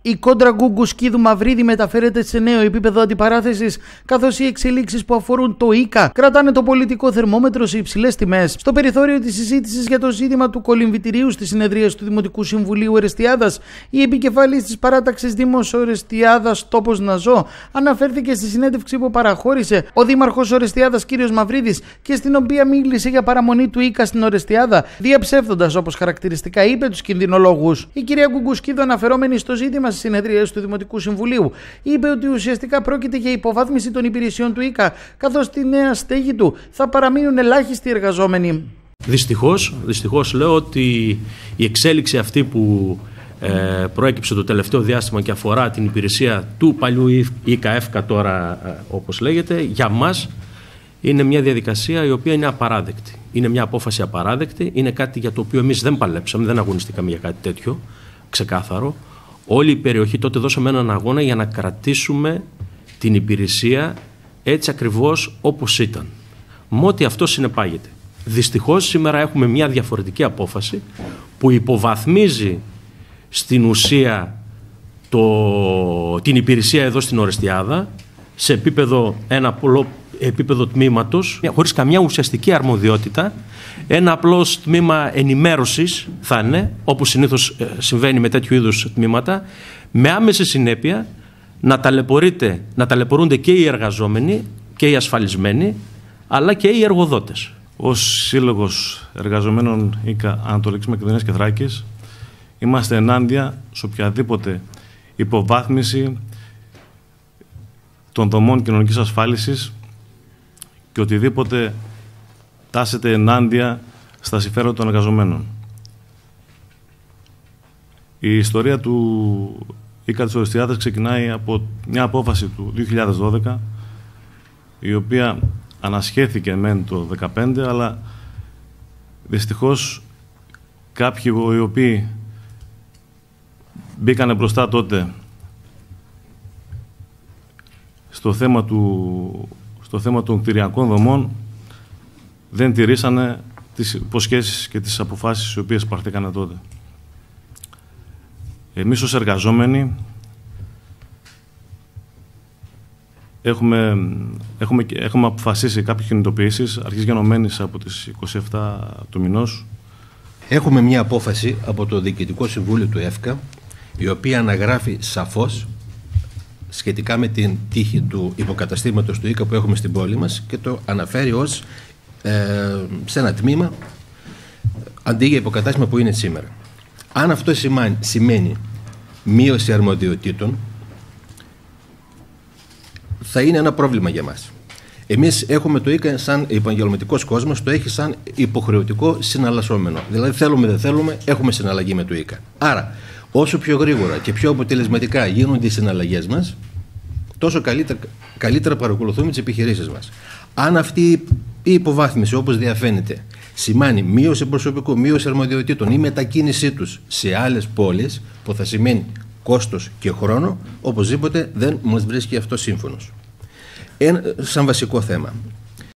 Η κόντρα Γκουγκουσκίδου-Μαυρίδη μεταφέρεται σε νέο επίπεδο αντιπαράθεσης, καθώς οι εξελίξεις που αφορούν το ΙΚΑ κρατάνε το πολιτικό θερμόμετρο σε υψηλές τιμές. Στο περιθώριο της συζήτησης για το ζήτημα του κολυμβητηρίου στις συνεδρίες του Δημοτικού Συμβουλίου Ορεστιάδας, η επικεφαλής της παράταξης Δήμος Ορεστιάδας Τόπος Ναζό αναφέρθηκε στη συνέντευξη που παραχώρησε ο Δήμαρχος Ορεστιάδας κ. Μαυρίδης και στην οποία μίλησε για παραμονή του ΙΚΑ στην Ορεστιάδα, διαψεύδοντας, όπως χαρακτηριστικά είπε, τους κινδυνολόγους. Η κυρία Γκουγκουσκίδου, αναφερόμενη στο ζήτημα στις συνεδρίες του Δημοτικού Συμβουλίου, είπε ότι ουσιαστικά πρόκειται για υποβάθμιση των υπηρεσιών του ΙΚΑ, καθώς στη νέα στέγη του θα παραμείνουν ελάχιστοι εργαζόμενοι. Δυστυχώς λέω ότι η εξέλιξη αυτή που προέκυψε το τελευταίο διάστημα και αφορά την υπηρεσία του παλιού ΙΚΑ τώρα, όπως λέγεται, για μας είναι μια διαδικασία η οποία είναι απαράδεκτη. Είναι μια απόφαση απαράδεκτη, είναι κάτι για το οποίο εμείς δεν παλέψαμε, δεν αγωνιστήκαμε για κάτι τέτοιο, ξεκάθαρο. Όλη η περιοχή τότε δώσαμε έναν αγώνα για να κρατήσουμε την υπηρεσία έτσι ακριβώς όπως ήταν. Με ό,τι αυτό συνεπάγεται. Δυστυχώς σήμερα έχουμε μια διαφορετική απόφαση που υποβαθμίζει στην ουσία την υπηρεσία εδώ στην Ορεστιάδα σε ένα απλό επίπεδο τμήματος, χωρίς καμιά ουσιαστική αρμοδιότητα, ένα απλώς τμήμα ενημέρωσης θα είναι, όπως συνήθως συμβαίνει με τέτοιου είδους τμήματα, με άμεση συνέπεια να ταλαιπωρούνται και οι εργαζόμενοι και οι ασφαλισμένοι, αλλά και οι εργοδότες. Ως Σύλλογος Εργαζομένων ΙΚΑ Ανατολικής Μακεδονίας και Θράκης, είμαστε ενάντια σε οποιαδήποτε υποβάθμιση των δομών κοινωνικής ασφάλισης και οτιδήποτε τάσεται ενάντια στα συμφέροντα των εργαζομένων. Η ιστορία του ΙΚΑ της Ορεστιάδας ξεκινάει από μια απόφαση του 2012, η οποία ανασχέθηκε μεν το 2015, αλλά δυστυχώς κάποιοι οι οποίοι μπήκανε μπροστά τότε στο θέμα των κτηριακών δομών δεν τηρήσανε τις υποσχέσεις και τις αποφάσεις οι οποίες πάρθηκαν τότε. Εμείς ως εργαζόμενοι έχουμε αποφασίσει κάποιες κινητοποιήσεις αρχής γενομένης από τις 27 του μηνός. Έχουμε μια απόφαση από το Διοικητικό Συμβούλιο του ΕΦΚΑ, η οποία αναγράφει σαφώς σχετικά με την τύχη του υποκαταστήματος του ΙΚΑ που έχουμε στην πόλη μας και το αναφέρει ως σε ένα τμήμα αντί για υποκατάστημα που είναι σήμερα. Αν αυτό σημαίνει μείωση αρμοδιοτήτων, θα είναι ένα πρόβλημα για μας. Εμείς έχουμε το ΙΚΑ σαν επαγγελματικός κόσμος, το έχει σαν υποχρεωτικό συναλλασσόμενο. Δηλαδή θέλουμε δεν θέλουμε, έχουμε συναλλαγή με το ΙΚΑ. Άρα, όσο πιο γρήγορα και πιο αποτελεσματικά γίνονται οι συναλλαγές μας, τόσο καλύτερα παρακολουθούμε τις επιχειρήσεις μας. Αν αυτή η υποβάθμιση, όπως διαφαίνεται, σημαίνει μείωση προσωπικού, μείωση αρμοδιοτήτων ή μετακίνησή τους σε άλλες πόλεις, που θα σημαίνει κόστος και χρόνο, οπωσδήποτε δεν μας βρίσκει αυτό σύμφωνος. Σαν βασικό θέμα.